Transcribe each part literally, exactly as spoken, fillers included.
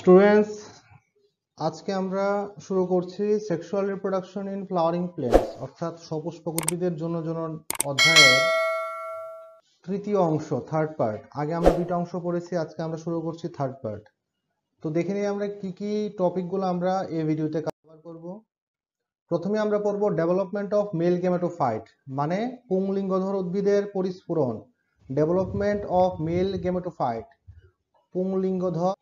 Students, আজকে আমরা শুরু করছি sexual reproduction in flowering plants অর্থাৎ সপুষ্পক উদ্ভিদের জনন অধ্যায়ের তৃতীয় অংশ, থার্ড পার্ট। আগে আমরা দুইটা অংশ পড়েছি, আজকে আমরা শুরু করছি থার্ড পার্ট। তো দেখে নিই আমরা কি কি টপিকগুলো আমরা এই ভিডিওতে কভার করব। প্রথমে আমরা পড়ব ডেভেলপমেন্ট অফ মেল গেমেটোফাইট, মানে পুংলিঙ্গধর উদ্ভিদের পরিস্ফুরণ। ডেভেলপমেন্ট অফ মেল গেমেটোফাইট, পুংলিঙ্গধর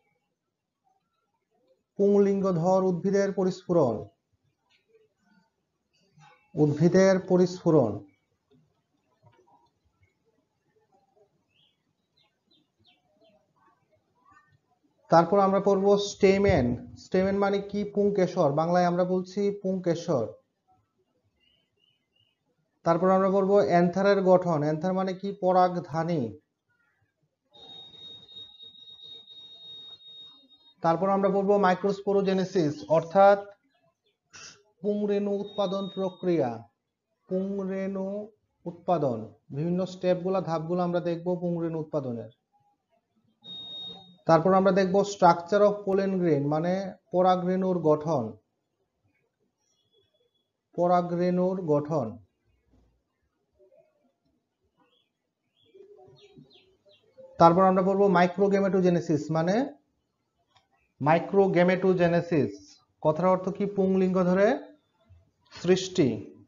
পুংলিঙ্গধর উদ্ভিদের পরিস্ফুরণ উদ্ভিদের পরিস্ফুরণ তারপর আমরা পড়ব স্টেমেন। স্টেমেন মানে কি? পুংকেশর, বাংলায় আমরা বলছি পুংকেশর। তারপর আমরা পড়ব অ্যান্থারের গঠন। অ্যান্থার মানে কি? পরাগধানী। তারপর আমরা পড়ব মাইক্রোস্পোরোজেনেসিস অর্থাৎ পুংরেণু উৎপাদন প্রক্রিয়া। পুংরেণু উৎপাদন, বিভিন্ন স্টেপগুলো, ধাপগুলো আমরা দেখব পুংরেণু উৎপাদনের। তারপর আমরা দেখব স্ট্রাকচার অফ পোলেন গ্রেইন, মানে পরাগরেণুর গঠন। পরাগরেণুর গঠন। তারপর আমরা পড়ব মাইক্রোগেমেটোজেনেসিস, মানে মাইক্রোগেমেটোজেনেসিস কথার অর্থ কি? পুংলিঙ্গ ধরে সৃষ্টি।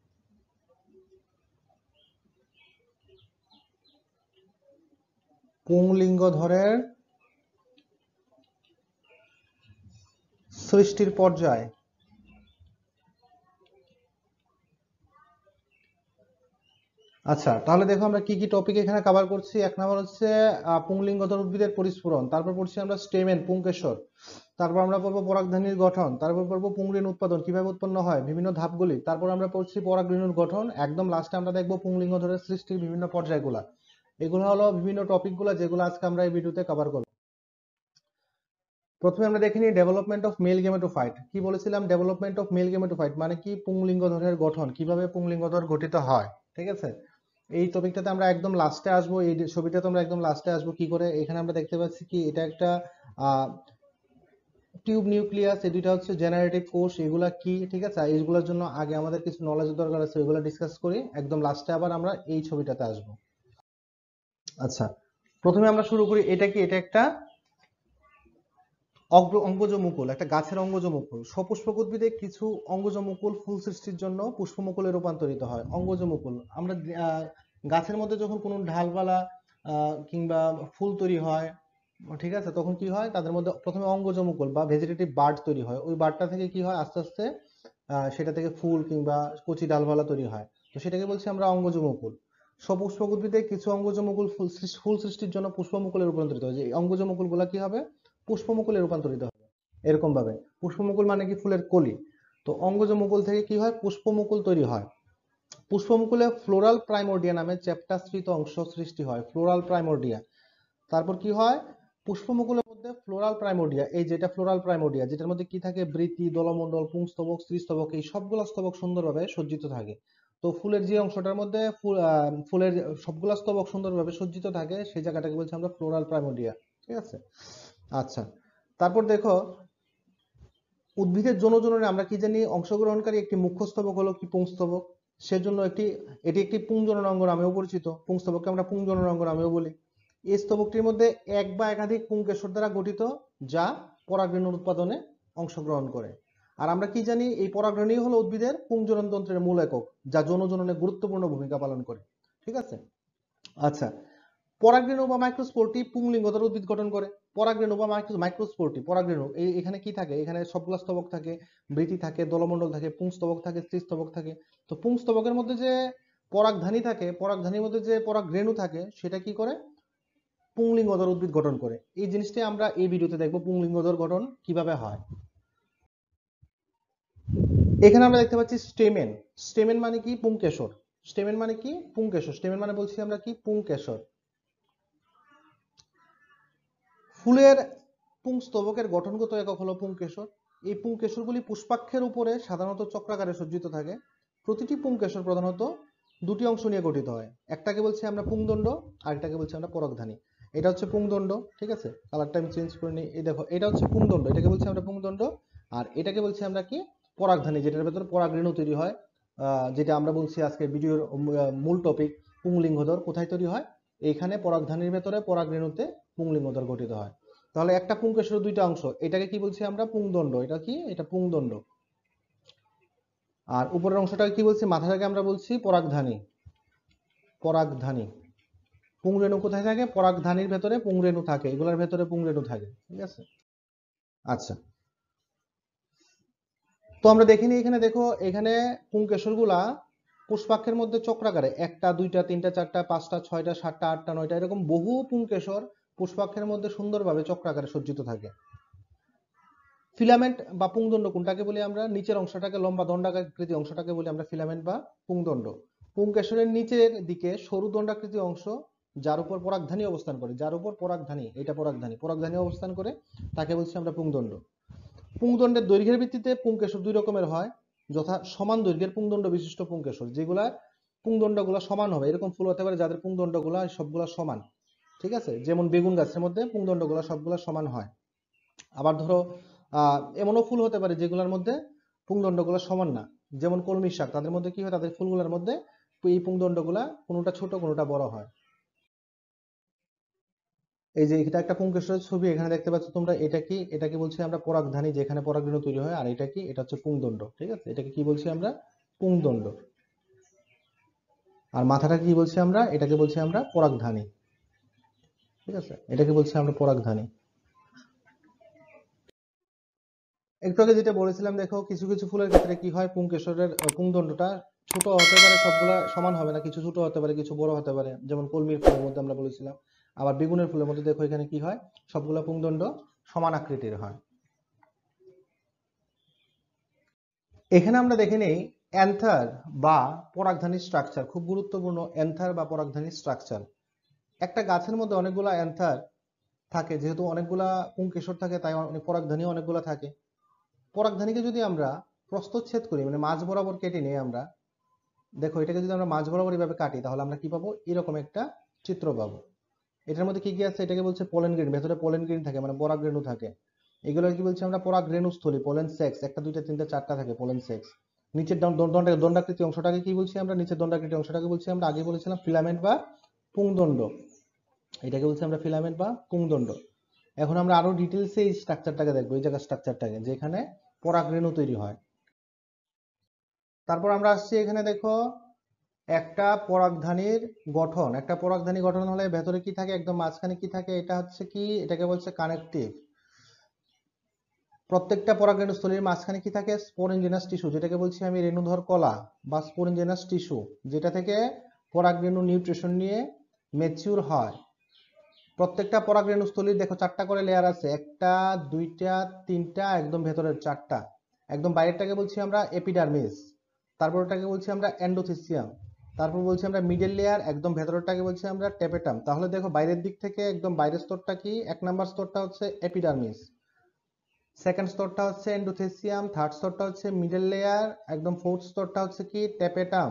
পুংলিঙ্গ ধরে সৃষ্টির পর্যায়। আচ্ছা, তাহলে দেখো আমরা কি কি টপিক এখানে কভার করছি। এক নম্বর হচ্ছে পুংলিঙ্গধর উদ্ভিদের পরিস্ফুরণ। তারপর পড়ছি আমরা স্টেমেন, পুংকেশর। তারপর আমরা পড়বো পরাগধানীর গঠন। তারপর পড়বো পুংরেণু উৎপাদন, কিভাবে উৎপন্ন হয়, বিভিন্ন ধাপগুলি। তারপর আমরা পড়ছি পরাগরেণুর গঠন। একদম লাস্টে আমরা দেখবো পুংলিঙ্গধরের সৃষ্টির বিভিন্ন পর্যায়গুলা। এগুলো হলো বিভিন্ন টপিকগুলো যেগুলো আজকে আমরা এই ভিডিওতে কভার করব। প্রথমে আমরা দেখে নিই ডেভেলপমেন্ট অফ মেল গেমেটোফাইট। কি বলেছিলাম? ডেভেলপমেন্ট অফ মেল গেমেটোফাইট মানে কি? পুংলিঙ্গধরের গঠন, কিভাবে পুংলিঙ্গধর গঠিত হয়। ঠিক আছে, এই টপিকটাতে আমরা একদম লাস্টে আসবো। এই ছবিটাতে আমরা একদম লাস্টে আসবো। কি করে? এখানে আমরা দেখতে পাচ্ছি কি এটা একটা আহ টিউব নিউক্লিয়াস, এই দুইটা হচ্ছে জেনারেটিভ কোষ। এগুলা কি? ঠিক আছে, এইগুলোর জন্য আগে আমাদের কিছু নলেজের দরকার আছে, এগুলো ডিসকাস করি। একদম লাস্টে আবার আমরা এই ছবিটাতে আসবো। আচ্ছা, প্রথমে আমরা শুরু করি। এটা কি? এটা একটা অঙ্গজমুকুল, একটা গাছের অঙ্গজমুকুল। সপুষ্পক উদ্ভিদে কিছু অঙ্গজমুকুল ফুল সৃষ্টির জন্য পুষ্পমুকুলে রূপান্তরিত হয়। অঙ্গজমুকুল আমরা গাছের মধ্যে যখন কোনো ডালপালা কিংবা ফুল তৈরি হয়, ঠিক আছে, তখন কি হয়? তাদের মধ্যে প্রথমে অঙ্গজমুকুল বা ভেজিটেটিভ বার্ড তৈরি হয়। ওই বার্ডটা থেকে কি হয়? আস্তে আস্তে সেটা থেকে ফুল কিংবা কচি ডালপালা তৈরি হয়। তো সেটাকে বলছি আমরা অঙ্গজমুকুল। সপুষ্পক উদ্ভিদে কিছু অঙ্গজমুকুল ফুল ফুল সৃষ্টির জন্য পুষ্পমুকুলে রূপান্তরিত হয়। এই অঙ্গজমুকুল গুলা কি হবে? পুষ্পমুকুলে রূপান্তরিত হবে। এরকম ভাবে পুষ্পমুকুল মানে কি? ফুলের কলি। তো অঙ্গজমুকুল থেকে কি হয়? পুষ্পমুকুল তৈরি হয়। পুষ্পমুকুলে ফ্লোরাল প্রাইমোর্ডিয়া নামে চ্যাপ্টাশ্রিত অংশ সৃষ্টি হয়। Floral primordia. তারপর কি হয়? পুষ্পমুকুলের মধ্যে ফ্লোরাল প্রাইমোর্ডিয়া, এই যেটা ফ্লোরাল প্রাইমোর্ডিয়া, যেটার মধ্যে কি থাকে? বৃতি, দলমণ্ডল, পুংস্তবক, স্ত্রীস্তবক, এই সবগুলা স্তবক সুন্দরভাবে সজ্জিত থাকে। তো ফুলের যে অংশটার মধ্যে ফুলের সবগুলা স্তবক সুন্দরভাবে সজ্জিত থাকে, সেই জায়গাটাকে বলছি আমরা ফ্লোরাল প্রাইমোর্ডিয়া। ঠিক আছে, আচ্ছা। তারপর দেখো, উদ্ভিদের যৌনজননে আমরা কি জানি? অংশগ্রহণকারী একটি মুখ্য স্তবক হলো কি? পুংস্তবক। সেজন্য একটি এটি একটি পুংজনন অঙ্গ নামেও পরিচিত। পুংস্তবককে আমরা পুংজনন অঙ্গ নামেও বলি। এই স্তবকটির মধ্যে এক বা একাধিক পুংকেশর দ্বারা গঠিত, যা পরাগরেণুর উৎপাদনে অংশগ্রহণ করে। আর আমরা কি জানি? এই পরাগরেণুই হলো উদ্ভিদের পুংজনন তন্ত্রের মূল একক, যা যৌনজননে গুরুত্বপূর্ণ ভূমিকা পালন করে। ঠিক আছে, আচ্ছা। পরাগরেণু বা মাইক্রোস্পোরটি পুংলিঙ্গধর উদ্ভিদ গঠন করে। পরাগরেণু বা মাইক্রোস্পোরটি, পরাগরেণু, এই এখানে কি থাকে? এখানে সবগুলা স্তবক থাকে, বৃতি থাকে, দলমণ্ডল থাকে, পুংস্তবক থাকে, স্ত্রীস্তবক থাকে। তো পুংস্তবকের মধ্যে যে পরাগধানী থাকে, পরাগধানীর মধ্যে যে পরাগরেণু থাকে, সেটা কি করে? পুংলিঙ্গধর উদ্ভিদ গঠন করে। এই জিনিসটাই আমরা এই ভিডিওতে দেখবো, পুংলিঙ্গধর গঠন কিভাবে হয়। এখানে আমরা দেখতে পাচ্ছি স্টেমেন। স্টেমেন মানে কি? পুংকেশর। স্টেমেন মানে কি? পুংকেশর। স্টেমেন মানে বলছি আমরা কি? পুংকেশর। ফুলের পুংস্তবকের গঠনগত একক হলো পুংকেশর। এই পুংকেশরগুলি পুষ্পাক্ষের উপরে সাধারণত চক্রাকারে সজ্জিত থাকে। প্রতিটি পুংকেশর প্রধানত দুটি অংশ নিয়ে গঠিত হয়। একটাকে বলছি আমরা পুংদণ্ড, আরেকটাকে বলছি আমরা পরাগধানী। এটা হচ্ছে পুংদণ্ড, ঠিক আছে। কালারটা আমি চেঞ্জ করে নিই। এই দেখো এটা হচ্ছে পুংদণ্ড, এটাকে বলছি আমরা পুংদণ্ড। আর এটাকে বলছি আমরা কি, পরাগধানী, যেটার ভেতরে পরাগরেণু তৈরি হয়, যেটা আমরা বলছি আজকে ভিডিওর মূল টপিক পুংলিঙ্গধর। কোথায় তৈরি হয়? এইখানে পরাগধানীর ভেতরে পরাগরেণুতে পুংলিঙ্গধর গঠিত হয়। তাহলে একটা পুংকেশরের দুইটা অংশ, এটাকে কি বলছি আমরা? পুংদণ্ড। এটা কি? এটা পুংদণ্ড। আর উপরের অংশটাকে কি বলছি? মাথাটাকে আমরা বলছি পরাগধানী। পরাগধানী। পুংরেণু কোথায় থাকে? পরাগধানীর ভেতরে পুংরেণু থাকে, এগুলোর ভেতরে পুংরেণু থাকে, ঠিক আছে। আচ্ছা, তো আমরা দেখিনি এখানে দেখো, এখানে পুংকেশরগুলা পুষ্পাক্ষের মধ্যে চক্রাকারে, একটা দুইটা তিনটা চারটা পাঁচটা ছয়টা সাতটা আটটা নয়টা এরকম বহু পুংকেশর পুষ্পাক্ষের মধ্যে সুন্দরভাবে চক্রাকারে সজ্জিত থাকে। ফিলামেন্ট বা পুংদণ্ড কোনটাকে বলি আমরা? নিচের অংশটাকে, লম্বা দণ্ডাকৃতি অংশটাকে বলি আমরা ফিলামেন্ট বা পুংদণ্ড। পুংকেশরের নিচের দিকে সরু দণ্ডাকৃতি অংশ, যার উপর পরাগধানী অবস্থান করে, যার উপর পরাগধানী, এটা পরাগধানী, পরাগধানী অবস্থান করে, তাকে বলছি আমরা পুংদণ্ড। পুংদণ্ডের দৈর্ঘ্যের ভিত্তিতে পুংকেশর দুই রকমের হয়, যথা সমান দৈর্ঘ্যের পুংদণ্ড বিশিষ্ট পুংকেশর, যেগুলা পুংদণ্ডগুলো সমান হবে, এরকম ফুল হতে পারে যাদের পুংদণ্ডগুলো সবগুলা সমান, ঠিক আছে। যেমন বেগুন গাছের মধ্যে পুংদণ্ডগুলো সবগুলা সমান হয়। আবার ধরো আহ এমনও ফুল হতে পারে যেগুলোর মধ্যে পুংদণ্ডগুলো সমান না, যেমন কলমি শাক, তাদের মধ্যে কি হয়? তাদের ফুলগুলোর মধ্যে এই পুংদণ্ডগুলা কোনোটা ছোট কোনোটা বড় হয়। এই যে এটা একটা পুংকেশরের ছবি, এখানে দেখতে পাচ্ছ তোমরা, এটা কি? এটাকে বলছি আমরা পরাগধানী, যেখানে পরাগরেণু তৈরি হয়। আর এটা কি? এটা হচ্ছে পুংদণ্ড, ঠিক আছে। এটাকে কি বলছি আমরা? পুংদণ্ড। আর মাথাটা কি বলছি আমরা? এটাকে বলছি আমরা পরাগধানী, ঠিক আছে। এটাকে বলছি আমরা পরাগধানী। একটু আগে যেটা বলেছিলাম, দেখো কিছু কিছু ফুলের ক্ষেত্রে কি হয়, পুংকেশরের পুংদণ্ডটা ছোট হতে পারে, সবগুলা সমান হবে না, কিছু ছোট হতে পারে কিছু বড় হতে পারে, যেমন কলমির ফুলের মধ্যে আমরা বলেছিলাম। আবার বেগুনের ফুলের মধ্যে দেখো এখানে কি হয়, সবগুলা পুংদণ্ড সমান আকৃতির হয়। এখানে আমরা দেখে নেই অ্যান্থার বা পরাগধানী স্ট্রাকচার, খুব গুরুত্বপূর্ণ অ্যান্থার বা পরাগধানী স্ট্রাকচার। একটা গাছের মধ্যে অনেকগুলা অ্যান্থার থাকে, যেহেতু অনেকগুলা পুংকেশর থাকে তাই পরাগধানী অনেকগুলা থাকে। পরাগধানীকে যদি আমরা প্রস্থচ্ছেদ করি, মানে মাঝ বরাবর কেটে নিই আমরা, দেখো এটাকে যদি আমরা মাঝ বরাবর এইভাবে কাটি, তাহলে আমরা কি পাবো? এরকম একটা চিত্র পাবো। এটার মধ্যে কি কি আছে? এটাকে বলছে পোলেন গ্রেন, ভেতরে পোলেন গ্রেন থাকে, মানে পরাগরেণু থাকে। এগুলো কি বলছি আমরা? পরাগরেণু স্থলী, পোলেন সেক্স, একটা দুইটা তিনটা চারটা থাকে পোলেন সেক্স। নিচের দণ্ডাকৃতি অংশটাকে কি বলছি আমরা? নিচের দণ্ডাকৃতি অংশটাকে বলছি আমরা, আগে বলেছিলাম ফিলামেন্ট বা পুংদণ্ড। এটাকে বলছি আমরা ফিলামেন্ট বা পুংদণ্ড। এখন আমরা আরো ডিটেইলসে এই স্ট্রাকচারটাকে দেখবো, এই জায়গার স্ট্রাকচারটাকে, যেখানে পরাগরেণু তৈরি হয়। তারপর আমরা আসছি এখানে, দেখো একটা পরাগধানীর গঠন, একটা পরাগধানী গঠন হলে ভেতরে কি থাকে? একদম মাঝখানে কি থাকে? এটা হচ্ছে কি? এটাকে বলছে কানেকটিভ। প্রত্যেকটা পরাগরেণুস্থলীর মাঝখানে কি থাকে? স্পোরেঞ্জিনাস টিস্যু, যেটাকে বলছি আমি রেণুধর কলা বা স্পোরেঞ্জিনাস টিস্যু, যেটা থেকে পরাগরেণু নিউট্রিশন নিয়ে ম্যাচিউর হয়। প্রত্যেকটা পরাগরেণুস্থলীর দেখো চারটা করে লেয়ার আছে, একটা দুইটা তিনটা, একদম ভেতরের চারটা। একদম বাইরেরটাকে বলছি আমরা এপিডার্মিস, তারপর ওটাকে বলছি আমরা এন্ডোথিসিয়াম, তারপর বলছি আমরা মিডল লেয়ার, একদম ভেতরটাকে বলছি আমরা টেপেটাম। তাহলে দেখো বাইরের দিক থেকে একদম বাইরের স্তরটা কি? এক নাম্বার স্তরটা হচ্ছে এপিডার্মিস, সেকেন্ড স্তরটা হচ্ছে এন্ডোথিসিয়াম, থার্ড স্তরটা হচ্ছে মিডল লেয়ার, একদম ফোর্থ স্তরটা হচ্ছে কি? টেপেটাম।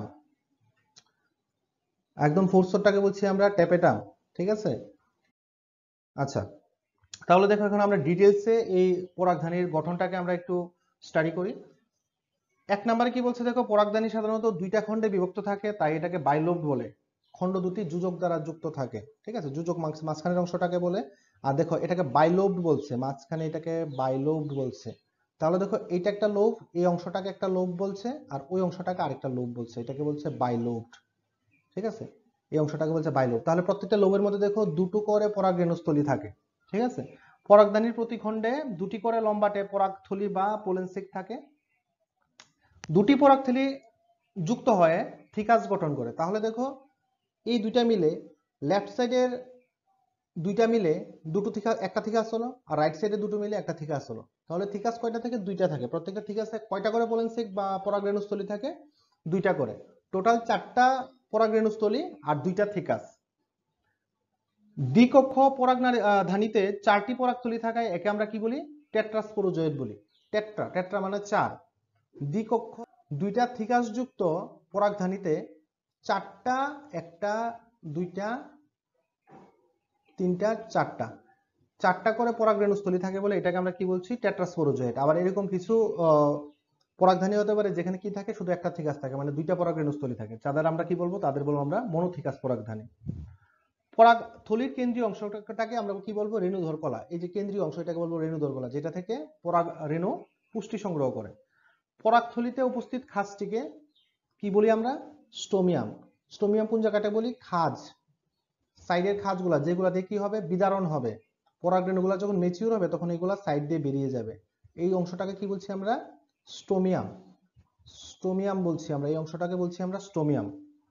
একদম ফোর্থ স্তরটাকে বলছি আমরা টেপেটাম, ঠিক আছে। আচ্ছা, তাহলে দেখো এখন আমরা ডিটেলসে এই পরাগধানীর গঠনটাকে আমরা একটু স্টাডি করি। এক নম্বরে কি বলছে দেখো, পরাগধানী সাধারণত দুইটা খণ্ডে বিভক্ত থাকে, তাই এটাকে বাইলোবড বলে। খণ্ড দুটি যুজক দ্বারা যুক্ত থাকে, ঠিক আছে। যুজক মাঝখানের অংশটাকে বলে। আর দেখো এটাকে বাইলোবড বলছে, মাঝখানে এটাকে বাইলোবড বলছে। তাহলে দেখো এইটা একটা লোব, এই অংশটাকে একটা লোব বলছে, আর ওই অংশটাকে আরেকটা লোব বলছে, এটাকে বলছে বাইলোবড, ঠিক আছে। এই অংশটাকে বলছে বাইলোব। তাহলে প্রত্যেকটা লোবের মধ্যে দেখো দুটো করে পরাগরেণুস্থলী থাকে, ঠিক আছে। পরাগধানীর প্রতি খণ্ডে দুটি করে লম্বাটে পরাগথলি বা পোলেনসিক থাকে। দুটি পরাগথলি যুক্ত হয়ে থিকাস গঠন করে। তাহলে দেখো এই দুইটা মিলে, লেফট সাইডের দুইটা মিলে দুটো থিকাস, একটা থিকাস হলো, আর রাইট সাইডে দুটো মিলে একটা থিকাস হলো। তাহলে থিকাস কয়টা থাকে? দুইটা থাকে। প্রত্যেকটা থিকাসে কয়টা করে পোলেনসিক বা পরাগরেণুস্থলী থাকে? দুইটা করে। টোটাল চারটা পরাগরেণুস্থলী আর দুইটা থিকাস। দ্বিকক্ষ পরাগধানীতে চারটি পরাগথলি থাকায় একে আমরা কি বলি? টেট্রাস্পোরোজয়েড বলি। টেট্রা, টেট্রা মানে চার। দ্বিকক্ষ দুইটা থিকাস যুক্ত পরাগধানীতে চারটা, একটা দুইটা তিনটা, চারটা, চারটা করে পরাগরেণুস্থলী থাকে বলে এটাকে আমরা কি বলছি, টেট্রাস্পোরোজয়েড। আবার এরকম কিছু পরাগধানী হতে পারে যেখানে কি থাকে, শুধু একটা থিকাস থাকে, মানে দুইটা পরাগরেণুস্থলী থাকে, তাদের আমরা কি বলবো, তাদের বলবো আমরা মনোথিকাস পরাগধানী। পরাগথলির কেন্দ্রীয় অংশটাকে আমরা কি বলবো, রেণুধর কলা। এই যে কেন্দ্রীয় অংশ, এটাকে বলবো রেণুধর কলা, যেটা থেকে পরাগ রেণু পুষ্টি সংগ্রহ করে। পরাগথলিতে উপস্থিত খাঁজটিকে কি বলি আমরা, স্টোমিয়াম। স্টোমিয়াম কোন জায়গাটা বলি, খাঁজ, সাইডের খাঁজগুলা, যেগুলা দিয়ে কি হবে, বিদারণ হবে। পরাগরেণুগুলা যখন ম্যাচিউর হবে তখন এগুলা সাইড দিয়ে বেরিয়ে যাবে। এই অংশটাকে কি বলছি আমরা, স্টোমিয়াম। স্টোমিয়াম বলছি আমরা, এই অংশটাকে বলছি আমরা স্টোমিয়াম।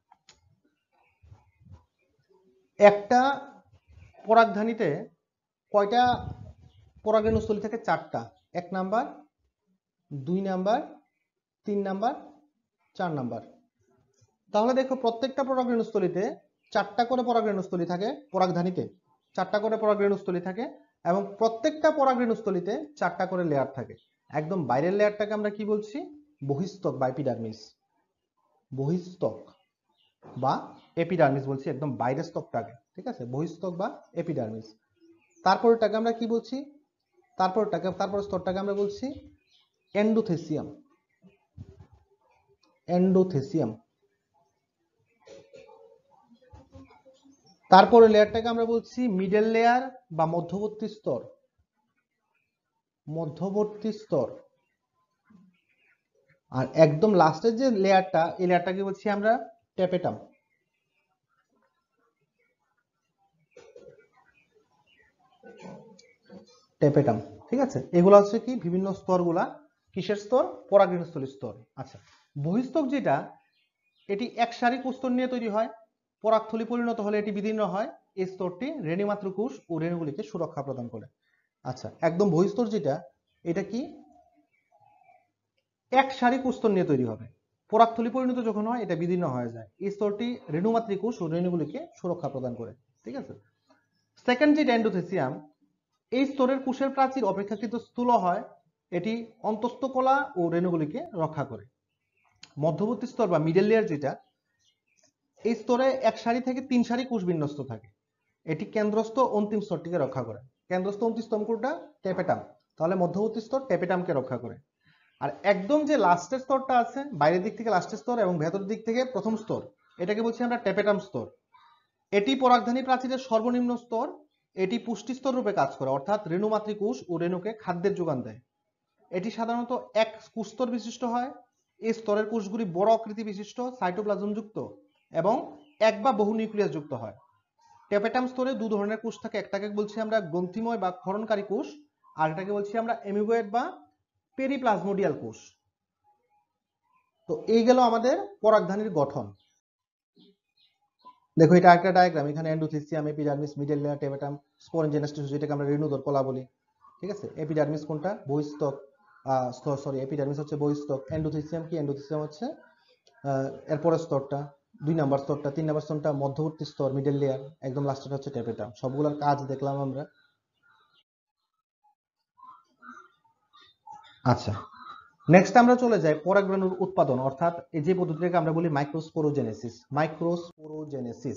একটা পরাগধানীতে কয়টা পরাগরেণুস্থলী থেকে, চারটা। এক নাম্বার, দুই নাম্বার, তিন নাম্বার, চার নাম্বার। তাহলে দেখো প্রত্যেকটা পরাগরেণুস্থলীতে চারটা করে পরাগরেণুস্থলী থাকে, পরাগধানীতে চারটা করে পরাগরেণুস্থলী থাকে, এবং প্রত্যেকটা পরাগরেণুস্থলীতে চারটা করে লেয়ার থাকে। একদম বাইরের লেয়ারটাকে আমরা কি বলছি, বহিস্তক বা এপিডার্মিস। বহিস্তক বা এপিডার্মিস বলছি, একদম বাইরের স্তকটাকে, ঠিক আছে, বহিস্তক বা এপিডার্মিস। তারপরটাকে আমরা কি বলছি, তারপরটাকে তারপর স্তরটাকে আমরা বলছি এন্ডোথেসিয়াম। এন্ডোথেসিয়াম। তারপরে লেয়ারটাকে আমরা বলছি মিডল লেয়ার বা মধ্যবর্তী স্তর। মধ্যবর্তী স্তর। আর একদম লাস্টের যে লেয়ারটা, এই লেয়ারটাকে বলছি আমরা টেপেটাম। টেপেটাম, ঠিক আছে। এগুলো হচ্ছে কি বিভিন্ন স্তরগুলা, কিসের স্তর, পরাগরেণুস্থলীর স্তর। আচ্ছা, বহিস্তক যেটা, এটি এক সারি কোষস্তর নিয়ে তৈরি হয়। পরাগথলি পরিণত হলে এটি বিদীর্ণ হয়। এই স্তরটি রেণুমাত্র কোষ ও রেণুগুলিকে সুরক্ষা প্রদান করে। আচ্ছা, একদম বহিস্তর যেটা, এটা কি এক সারি কোষস্তর নিয়ে তৈরি হবে। পরাগথলি পরিণত যখন হয় এটা বিদীর্ণ হয়ে যায়। এই স্তরটি রেণুমাত্রিক কোষ ও রেণুগুলিকে সুরক্ষা প্রদান করে, ঠিক আছে। সেকেন্ড যেটা এন্ডোথেসিয়াম, এই স্তরের কোষের প্রাচীর অপেক্ষাকৃত স্থূল হয়, এটি অন্তঃস্থ কলা ও রেণুগুলিকে রক্ষা করে। মধ্যবর্তী স্তর বা মিডল লেয়ার যেটা, এই স্তরে এক সারি থেকে তিন সারি কোষ বিন্যস্ত থাকে, এটি কেন্দ্রস্থ অন্তিম স্তরটিকে রক্ষা করে। কেন্দ্রস্থ অন্তিম স্তর কোনটা, টেপেটাম। তাহলে মধ্যবর্তী স্তর টেপেটামকে রক্ষা করে। আর একদম যে লাস্টের স্তরটা আছে, বাইরের দিক থেকে লাস্টের স্তর এবং ভেতরের দিক থেকে প্রথম স্তর, এটাকে বলছি আমরা টেপেটাম স্তর। এটি পরাগধানী প্রাচীরের সর্বনিম্ন স্তর। এটি পুষ্টি স্তর রূপে কাজ করে, অর্থাৎ রেণুমাতৃক কোষ ও রেণুকে খাদ্যের যোগান দেয়। এটি সাধারণত এক কোষস্তর বিশিষ্ট হয়। এই স্তরের কোষগুলি বড় আকৃতি বিশিষ্ট, সাইটোপ্লাজম যুক্ত এবং এক বা বহু নিউক্লিয়াস যুক্ত হয়। টেপেটাম স্তরে দু ধরনের কোষ থাকে, একটাকে বলছি আমরা গ্রন্থিময় বা ক্ষরণকারী কোষ, আর এটাকে বলছি আমরা অ্যামিবয়েড বা পেরিপ্লাজমোডিয়াল কোষ। তো এই গেল আমাদের পরাগধানীর গঠন। দেখো এটা একটা ডায়াগ্রাম, এখানে endothecium, epidermis, middle layer, tapetum, sporogenous tissue, যেটাকে আমরা রেণুধর কলা বলি, ঠিক আছে। এপিডার্মিস কোনটা, বহিস্তক, সরি এপিডার্মিস হচ্ছে বহিস্তক। এন্ডোথেসিয়াম কি, এন্ডোথেসিয়াম হচ্ছে এরপরের স্তরটা, দুই নাম্বার স্তরটা, তিন নাম্বার স্তরটা মধ্যবর্তী স্তর, মিডল লেয়ার, একদম লাস্টের হচ্ছে টেপেটাম। সবগুলোর কাজ দেখলাম আমরা। আচ্ছা, নেক্সট আমরা চলে যাই পরাগরেণুর উৎপাদন, অর্থাৎ এই যে পদ্ধতিটাকে আমরা বলি মাইক্রোস্পোরোজেনেসিস। মাইক্রোস্পোরোজেনেসিস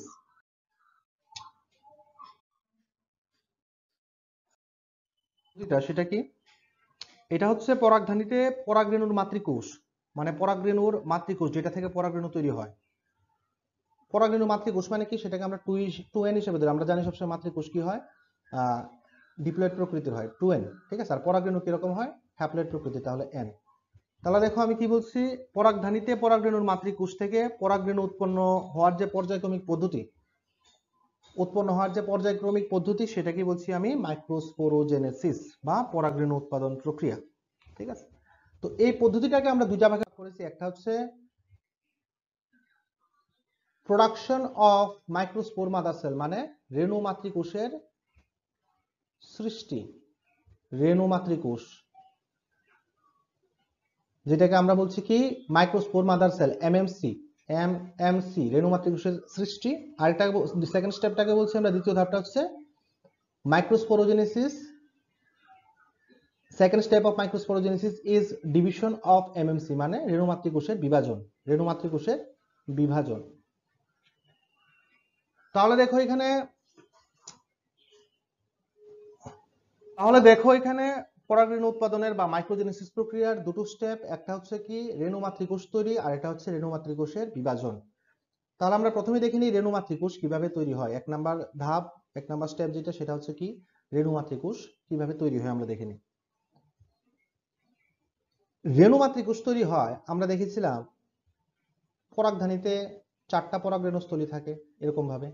সেটা কি, এটা হচ্ছে পরাগধানীতে পরাগরেণুর মাতৃকোষ, মানে পরাগরেণুর মাতৃকোষ যেটা থেকে পরাগরেণু তৈরি হয়। পরাগরেণু মাতৃকোষ মানে কি, সেটাকে আমরা টু এন হিসেবে ধরি। আমরা জানি সবসময় মাতৃকোষ কি হয়, আহ ডিপ্লয়েড প্রকৃতির হয়, টু এন, ঠিক আছে। আর পরাগরেণু কিরকম হয়, হ্যাপ্লয়েড প্রকৃতি, তাহলে এন। তাহলে দেখো আমি কি বলছি, পরাগধানীতে পরাগরেণুর মাতৃকোষ থেকে পরাগরেণু উৎপন্ন হওয়ার যে পর্যায়ক্রমিক পদ্ধতি, উৎপন্ন হওয়ার যে পর্যায়ক্রমিক পদ্ধতি, সেটাকে বলছি আমি মাইক্রোস্পোরোজেনেসিস বা পরাগরেণু উৎপাদন প্রক্রিয়া, ঠিক আছে। তো এই পদ্ধতিটাকে আমরা দুইটা ভাগে করেছি, একটা হচ্ছে production of microspore mother cell, মানে রেণু মাতৃকোষের সৃষ্টি, রেণু মাতৃকোষ, যেটাকে আমরা বলছি কি microspore mother cell, MMC, MMC, রেণু মাতৃকোষের সৃষ্টি। আর এটা সেকেন্ড স্টেপটাকে বলছি আমরা, দ্বিতীয় ধাপটা হচ্ছে microsporogenesis. Second step of microsporogenesis is division of MMC, মানে রেণু মাতৃকোষের বিভাজন, রেণু মাতৃকোষের বিভাজন। তাহলে দেখো এখানে তাহলে দেখো এখানে পরাগরেণু উৎপাদনের বা মাইক্রোজেনেসিস প্রক্রিয়ার দুটো স্টেপ, একটা হচ্ছে কি রেণু মাতৃকোষ তৈরি আর এটা হচ্ছে রেণু মাতৃকোষের বিভাজন। তাহলে আমরা প্রথমে দেখে নিই রেণু মাতৃকোষ কিভাবে তৈরি হয়। এক নাম্বার ধাপ, এক নাম্বার স্টেপ যেটা, সেটা হচ্ছে কি রেণু মাতৃকোষ কিভাবে তৈরি হয় আমরা দেখে নিই। রেণু মাতৃকোষ তৈরি হয় আমরা দেখেছিলাম পরাগধানীতে চারটা পরাগরেণুস্থলী থাকে এরকম ভাবে,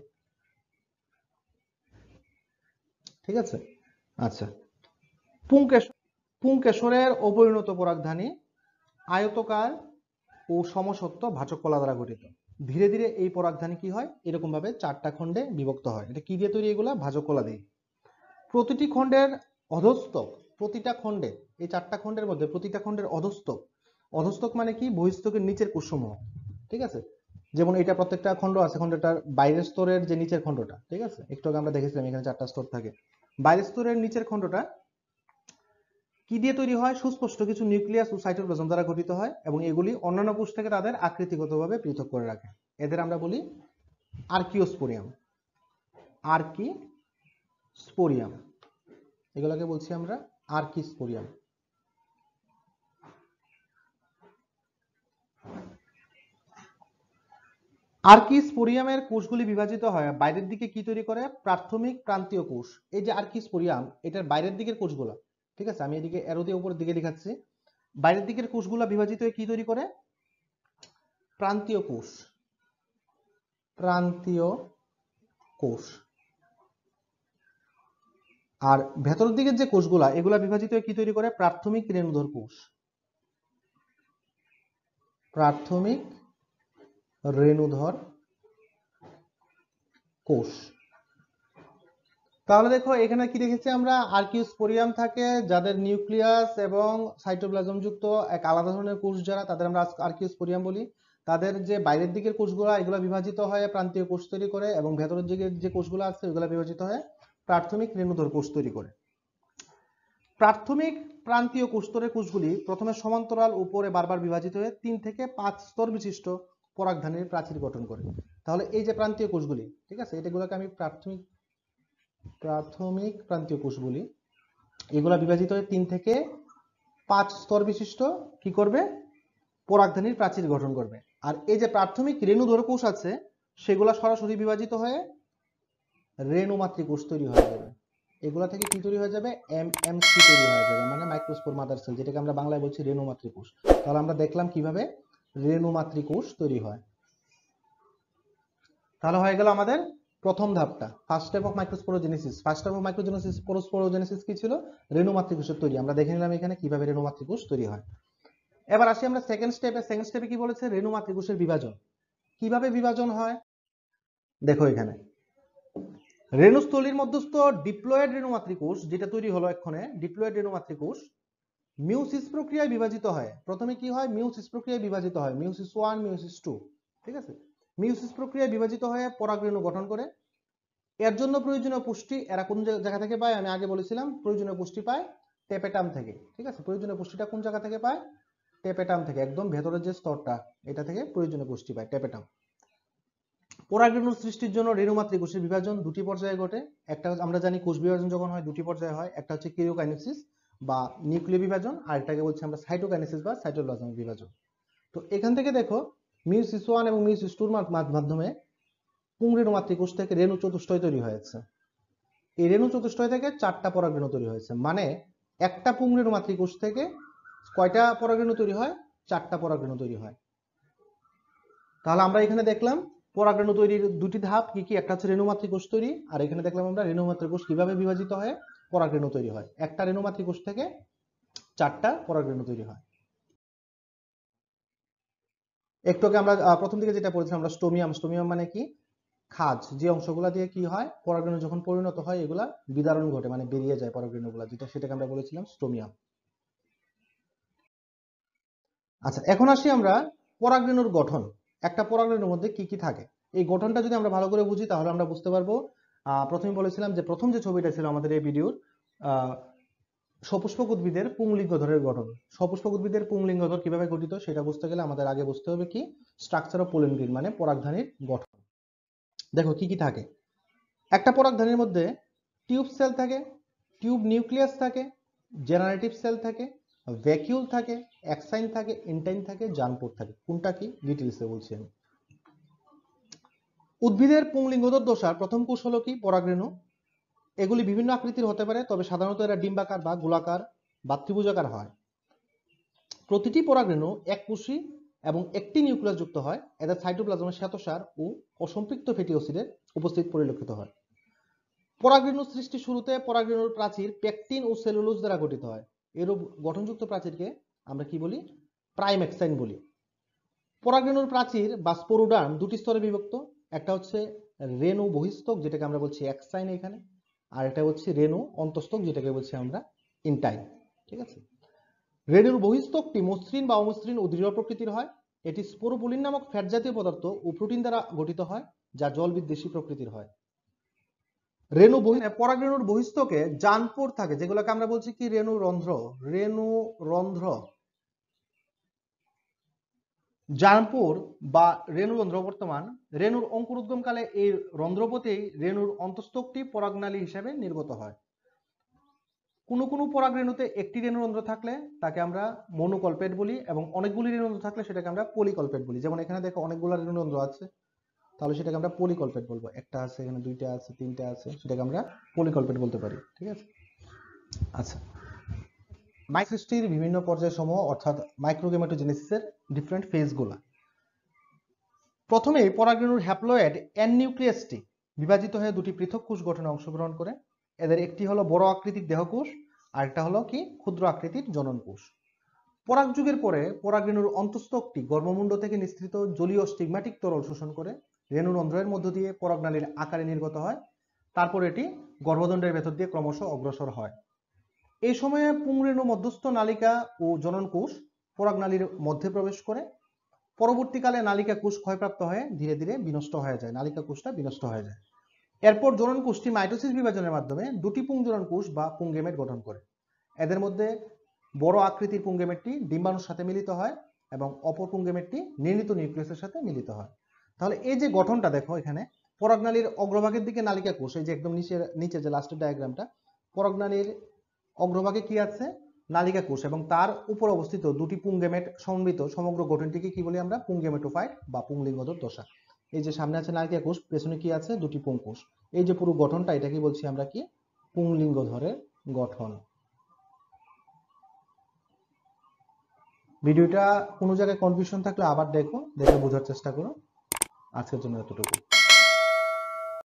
ঠিক আছে। আচ্ছা, পুংকেশর পুংকেশরের অপরিণত পরাগধানী আয়তকার ও সমসত্ব ভাজক কলা দ্বারা গঠিত। ধীরে ধীরে এই পরাগধানী কি হয় এরকম ভাবে চারটা খণ্ডে বিভক্ত হয়। এটা কি দিয়ে তৈরি? এগুলা ভাজক কলা দিয়ে। প্রতিটি খণ্ডের অধস্তক, প্রতিটা খণ্ডে, এই চারটা খণ্ডের মধ্যে প্রতিটা খণ্ডের অধস্তক, অধস্তক মানে কি বহিঃস্থকের নিচের কোষসমূহ, ঠিক আছে। যেমন এটা প্রত্যেকটা খণ্ড আছে, খণ্ডটার বাইরের স্তরের যে নিচের খণ্ডটা, ঠিক আছে, একটু আগে আমরা দেখেছিলাম এখানে চারটা স্তর থাকে। বাইরের স্তরের নিচের খণ্ডটা কি দিয়ে তৈরি হয়? সুস্পষ্ট কিছু নিউক্লিয়াস ও সাইটোপ্লাজম দ্বারা গঠিত হয় এবং এগুলি অন্যান্য কোষ থেকে তাদের আকৃতিগতভাবে পৃথক করে রাখে। এদের আমরা বলি আর্কিওস্পোরিয়াম। আর্কিস্পোরিয়াম, এগুলোকে বলছি আমরা আর্কিস্পোরিয়াম। আর্কিস্পোরিয়ামের কোষগুলি বিভাজিত হয় বাইরের দিকে কি তৈরি করে? প্রাথমিক প্রান্তীয় কোষ। এই যে আর্কিস্পোরিয়াম, এটার বাইরের দিকের কোষগুলো, ঠিক আছে, আমি এদিকে অ্যারো দিয়ে উপরের দিকে দেখাচ্ছি। বাইরের দিকের কোষগুলো বিভাজিত হয়ে কি তৈরি করে? প্রান্তীয় কোষ, প্রান্তীয় কোষ। আর ভেতরের দিকের যে কোষগুলা, এগুলা বিভাজিত হয়ে কি তৈরি করে? প্রাথমিক রেণুধর কোষ, প্রাথমিক রেণুধর কোষ। তাহলে দেখো এখানে কি দেখেছি আমরা? আর্কিওস্পোরিয়াম থাকে যাদের নিউক্লিয়াস এবং সাইটোপ্লাজম যুক্ত এক আলাদা ধরনের কোষ, যারা তাদের আমরা আর্কিওস্পোরিয়াম বলি। তাদের যে বাইরের দিকের কোষগুলো, এগুলো বিভাজিত হয় প্রান্তীয় কোষ তৈরি করে এবং ভেতরের দিকের যে কোষগুলো আছে ওগুলো বিভাজিত হয় প্রাথমিক রেণুধর কোষ তৈরি করে। প্রাথমিক প্রান্তীয় কোষস্তরের কোষগুলি প্রথমে সমান্তরাল উপরে বারবার বিভাজিত হয়ে তিন থেকে পাঁচ স্তর বিশিষ্ট পরাগধানীর প্রাচীর গঠন করে। তাহলে এই যে প্রান্তীয় কোষগুলি, ঠিক আছে, এটাগুলোকে আমি প্রাথমিক প্রাথমিক প্রান্তীয় কোষ বলি। এগুলা বিভাজিত হয়ে তিন থেকে পাঁচ স্তর বিশিষ্ট কি করবে? পরাগধানীর প্রাচীর গঠন করবে। আর এই যে প্রাথমিক রেণুধর কোষ আছে সেগুলা সরাসরি বিভাজিত হয়ে রেণু মাতৃকোষ তৈরি হয়ে যাবে। এগুলা থেকে কি তৈরি হয়ে যাবে? এমএমসি তৈরি হয়ে যাবে, মানে মাইক্রোস্পোর মাদার সেল, যেটাকে আমরা বাংলায় বলছি রেণু মাতৃকোষ। তাহলে আমরা দেখলাম কিভাবে রেণু মাতৃকোষ তৈরি হয়। তাহলে হয়ে গেল আমাদের প্রথম ধাপটা, first step of microsporogenesis. First step of microgenesis sporogenesis কি ছিল? রেণু মাতৃকোষের তৈরি। আমরা দেখে নিলাম এখানে কিভাবে রেণু মাতৃকোষ তৈরি হয়। এবার আসি আমরা সেকেন্ড স্টেপে। সেকেন্ড স্টেপে কি বলেছে? রেণু মাতৃকোষের বিভাজন। কিভাবে বিভাজন হয় দেখো এখানে। রেণুস্থলীর মধ্যস্থ ডিপ্লয়েড রেণু মাতৃকোষ যেটা তৈরি হলো এক্ষণে, ডিপ্লয়েড রেণু মাতৃকোষ মিউসিস প্রক্রিয়ায় বিভাজিত হয়। প্রথমে কি হয়? মিউসিস প্রক্রিয়ায় বিভাজিত হয়, মিউসিস ওয়ান, মিউসিস টু, ঠিক আছে। মিউসিস প্রক্রিয়ায় বিভাজিত হয়ে পরাগরেণু গঠন করে। এর জন্য প্রয়োজনীয় পুষ্টি এরা কোন জায়গা থেকে পায়? আমি আগে বলেছিলাম প্রয়োজনীয় পুষ্টি পায় টেপেটাম থেকে, ঠিক আছে। প্রয়োজনীয় পুষ্টিটা কোন জায়গা থেকে পায়? টেপেটাম থেকে, একদম ভেতরের যে স্তরটা এটা থেকে প্রয়োজনীয় পুষ্টি পায় টেপেটাম। পরাগরেণু সৃষ্টির জন্য রেণু মাতৃকোষের বিভাজন দুটি পর্যায়ে ঘটে। একটা আমরা জানি কোষ বিভাজন যখন হয় দুটি পর্যায়ে হয়, একটা হচ্ছে কিরিওকাইনেসিস বা নিউক্লিয় বিভাজন, আর এটাকে বলছি আমরা সাইটোকাইনেসিস বা সাইটোপ্লাজমিক বিভাজন। তো এখান থেকে দেখো মিউসিস ওয়ান এবং মিউসিস টুর মাধ্যমে পুংরেণু মাতৃকোষ থেকে রেণু চতুষ্টয় তৈরি হয়েছে। এই রেণু চতুষ্টয় থেকে চারটা পরাগরেণু তৈরি হয়েছে, মানে একটা পুংরেণু মাতৃকোষ থেকে কয়টা পরাগরেণু তৈরি হয়? চারটা পরাগরেণু তৈরি হয়। তাহলে আমরা এখানে দেখলাম পরাগরেণু তৈরির দুটি ধাপ কি কি, একটা হচ্ছে রেণু মাতৃকোষ তৈরি, আর এখানে দেখলাম আমরা রেণু মাতৃকোষ কিভাবে বিভাজিত হয় পরাগরেণু তৈরি হয়। একটা রেণু মাতৃকোষ থেকে চারটা পরাগরেণু তৈরি হয়। একটু আগে আমরা প্রথম দিকে যেটা পড়েছিলাম আমরা স্টোমিয়াম, স্টোমিয়াম মানে কি? খাজ, যে অংশগুলা দিয়ে কি হয় পরাগরেণু যখন পরিণত হয় এগুলা বিদারণ ঘটে, মানে বেরিয়ে যায় পরাগরেণুগুলা, যেটা সেটাকে আমরা বলেছিলাম স্টোমিয়াম। আচ্ছা, এখন আসি আমরা পরাগরেণুর গঠন। একটা পরাগরেণুর মধ্যে কি কি থাকে এই গঠনটা যদি আমরা ভালো করে বুঝি তাহলে আমরা বুঝতে পারবো। আহ প্রথমে বলেছিলাম যে প্রথম যে ছবিটা ছিল আমাদের এই ভিডিওর, আহ সপুষ্পক উদ্ভিদের পুংলিঙ্গধরের গঠন। সপুষ্পক উদ্ভিদের পুংলিঙ্গধর কিভাবে গঠিত সেটা বুঝতে গেলে আমাদের আগে বুঝতে হবে কি স্ট্রাকচার অফ পোলেন গ্রেইন, মানে পরাগধানীর গঠন। দেখো কি কি থাকে। একটা পরাগধানীর মধ্যে টিউব সেল থাকে, টিউব নিউক্লিয়াস থাকে, জেনারেটিভ সেল থাকে, ভ্যাকিউল থাকে, এক্সাইন থাকে, ইন্টাইন থাকে, জানপোর থাকে। কোনটা কি ডিটেইলসে বলছি আমি। উদ্ভিদের পুংলিঙ্গোদর দশার প্রথম কোষ হলো কি পরাগরেণু। এগুলি বিভিন্ন আকৃতির হতে পারে, তবে সাধারণত এরা ডিম্বাকার বা গোলাকার বা ত্রিভুজাকার হয়। প্রতিটি পরাগরেণু এককোষী এবং একটি নিউক্লিয়াস যুক্ত হয়। এদের সাইটোপ্লাজমে শ্বেতসার ও অসম্পৃক্ত ফ্যাটি অ্যাসিডের উপস্থিত পরিলক্ষিত হয়। পরাগরেণু সৃষ্টি শুরুতে পরাগরেণুর প্রাচীর পেকটিন ও সেলুলোজ দ্বারা গঠিত হয়। এরূপ গঠনযুক্ত প্রাচীরকে আমরা কি বলি? প্রাইমেক্সাইন বলি। পরাগরেণুর প্রাচীর বা স্পোরোডার্ম দুটি স্তরে বিভক্ত। একটা হচ্ছে রেণু বহিস্তক, যেটাকে আমরা বলছি এক্সাইন এখানে, আর এটা হচ্ছে রেণু অন্তস্তক, যেটাকে বলছি আমরা ইন্টাইন। ঠিক আছে। রেণুর বহিস্তকটি মসৃণ বা অমসৃণ ও দৃঢ় প্রকৃতির হয়। এটি স্পোরোপোলিন নামক ফ্যাট জাতীয় পদার্থ ও প্রোটিন দ্বারা গঠিত হয়, যা জল বিদ্বেষী প্রকৃতির হয়। রেণু পরাগরেণুর বহিস্তকে জানপোর থাকে, যেগুলোকে আমরা বলছি কি রেণু রন্ধ্র। রেণু রন্ধ্র জানপোর বা রেণুরন্ধ্র বর্তমান রেণুর অঙ্কুরোদ্গমকালে এই রন্ধ্রপথেই রেণুর অন্তস্তকটি পরাগনালী হিসেবে নির্গত হয়। কোনো কোনো পরাগরেণুতে একটি রেণুরন্ধ্র থাকলে তাকে আমরা মনোকল্পেট বলি, এবং অনেকগুলি রেণুরন্ধ্র থাকলে সেটাকে আমরা পলিকল্পেট বলি। যেমন এখানে দেখো অনেকগুলো রেণুরন্ধ্র আছে, তাহলে সেটাকে আমরা পলিকল্পেট বলবো। একটা আছে, এখানে দুইটা আছে, তিনটা আছে, সেটাকে আমরা পলিকল্পেট বলতে পারি। ঠিক আছে। আচ্ছা, মাইক্রোসৃষ্টির বিভিন্ন পর্যায় সমূহ অর্থাৎ মাইক্রোগেমেটোজেনেসিসের ডিফারেন্ট ফেজগুলো। প্রথমে পরাগরেণুর হ্যাপ্লয়েড এন নিউক্লিয়াসটি বিভাজিত হয়ে দুটি পৃথক কোষ গঠনে অংশগ্রহণ করে। এদের একটি হলো বড় আকৃতির দেহকোষ, আর একটা হলো কি ক্ষুদ্র আকৃতির জনন কোষ। পরাগযুগের পরে পরাগরেণুর অন্তস্তকটি গর্ভমুণ্ড থেকে নিঃসৃত জলীয় স্টিগম্যাটিক তরল শোষণ করে রেণুরন্ধ্রের মধ্য দিয়ে পরাগনালীর আকারে নির্গত হয়। তারপর এটি গর্ভদণ্ডের ভেতর দিয়ে ক্রমশ অগ্রসর হয়। এই সময়ে পুংরেণু মধ্যস্থ নালিকা ও জনন কোষ পরাগনালীর মধ্যে প্রবেশ করে। পরবর্তীকালে নালিকা কোষ ক্ষয়প্রাপ্ত হয়ে ধীরে ধীরে বিনষ্ট হয়ে যায়, নালিকা কোষটা বিনষ্ট হয়ে যায়। এরপর জনন কোষটি মাইটোসিস বিভাজনের মাধ্যমে দুটি পুংজনন কোষ বা পুংগেমেট গঠন করে। এদের মধ্যে বড় আকৃতির পুংগেমেটটি ডিম্বাণুর সাথে মিলিত হয় এবং অপর পুংগেমেটটি নির্ণীত নিউক্লিয়াসের সাথে মিলিত হয়। তাহলে এই যে গঠনটা দেখো, এখানে পরাগনালীর অগ্রভাগের দিকে নালিকা কোষ, এই যে একদম নিচে নিচে যে লাস্টের ডায়াগ্রামটা, পরাগনালীর অগ্রভাগে কি আছে? নালিকা কোষ, এবং তার উপর অবস্থিত দুটি পুংগেমেট সমন্বিত সমগ্র গঠনটিকে কি বলি আমরা? পুংগেমেটোফাইট বা পুংলিঙ্গোদর দশা। এই যে সামনে আছে নালিকা কোষ, পেছনে কি আছে? দুটি পুংকোষ। এই যে পুরো গঠনটা, এটা কি বলছি আমরা? কি পুংলিঙ্গধরের গঠন। ভিডিওটা কোনো জায়গায় কনফিউশন থাকলে আবার দেখো, দেখে বোঝার চেষ্টা করো। আজকের জন্য এতটুকু।